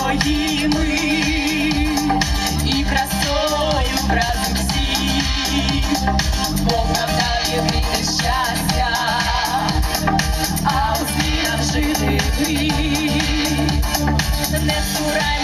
своїми і красою разом всі, Бог нам дає війти щастя, а у змінах жити гріх. Не втурай